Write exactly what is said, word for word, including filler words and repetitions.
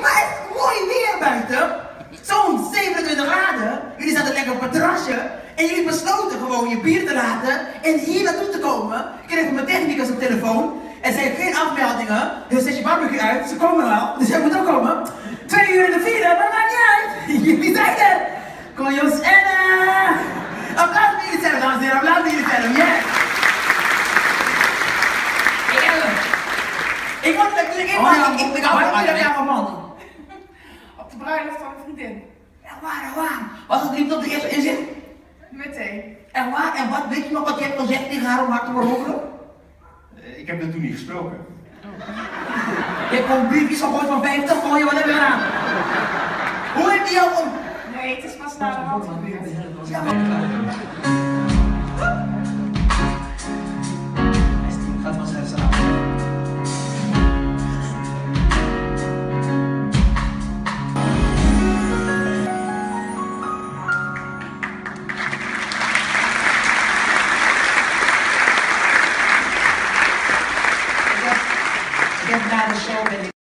maar het is mooi weer buiten. Zo'n zevenentwintig graden. Jullie zaten lekker op het terrasje. En jullie besloten gewoon je bier te laten en hier naartoe te komen. Ik kreeg van mijn technicus op telefoon. En ze heeft geen afmeldingen. Dus zet je barbecue uit. Ze komen wel. Dus jij moet ook komen. Twee uur in de vierde, maar maakt niet uit. Jullie zijn er. Kom Jos en uh... applaus voor jullie zelf, dames en heren. Applaus voor jullie zelf. Yes. Ik heb hem. Ik word natuurlijk in, maar ik, ik ben al een jaar man. Op de bruiloft van een vriendin. Echt waar, echt waar. Was het liefde op de eerste inzet? Meteen. Echt waar? En wat weet je nog wat je hebt gezegd tegen haar om haar te berokkelen? Ik heb er toen niet gesproken. Je hebt gewoon briefjes gegooid van vijftig, gooi je wat heb je gedaan? Hoe heeft hij jou om? Nee, het is pas na de hand gebeurd. Ja, maar... Gaat vanzelf zo. Ik heb na de show ben ik